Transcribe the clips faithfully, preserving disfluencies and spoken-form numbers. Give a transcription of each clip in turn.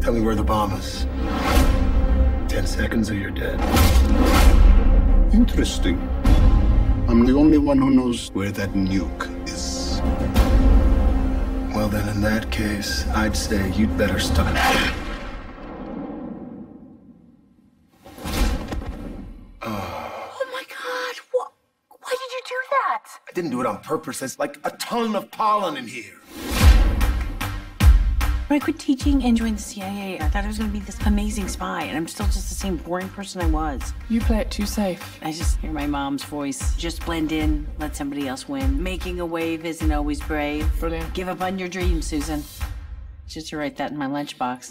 Tell me where the bomb is. Ten seconds or you're dead. Interesting. I'm the only one who knows where that nuke is. Well, then in that case, I'd say you'd better stop. Oh my God, what? Why did you do that? I didn't do it on purpose. There's like a ton of pollen in here. When I quit teaching and joined the C I A, I thought I was going to be this amazing spy, and I'm still just the same boring person I was. You play it too safe. I just hear my mom's voice. Just blend in, let somebody else win. Making a wave isn't always brave. Brilliant. Give up on your dreams, Susan. Just to write that in my lunchbox.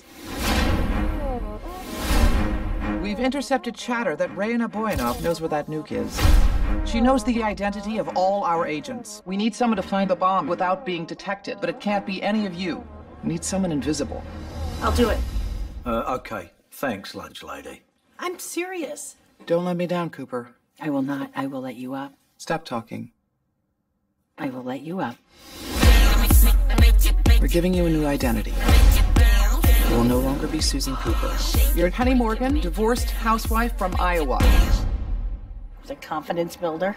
We've intercepted chatter that Rayna Boyanov knows where that nuke is. She knows the identity of all our agents. We need someone to find the bomb without being detected, but it can't be any of you. We need someone invisible. I'll do it. Uh, okay. Thanks, lunch lady. I'm serious. Don't let me down, Cooper. I will not. I will let you up. Stop talking. I will let you up. We're giving you a new identity. You will no longer be Susan Cooper. You're Penny Morgan, divorced housewife from Iowa. It's a confidence builder.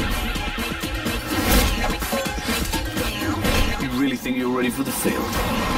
You really think you're ready for the field?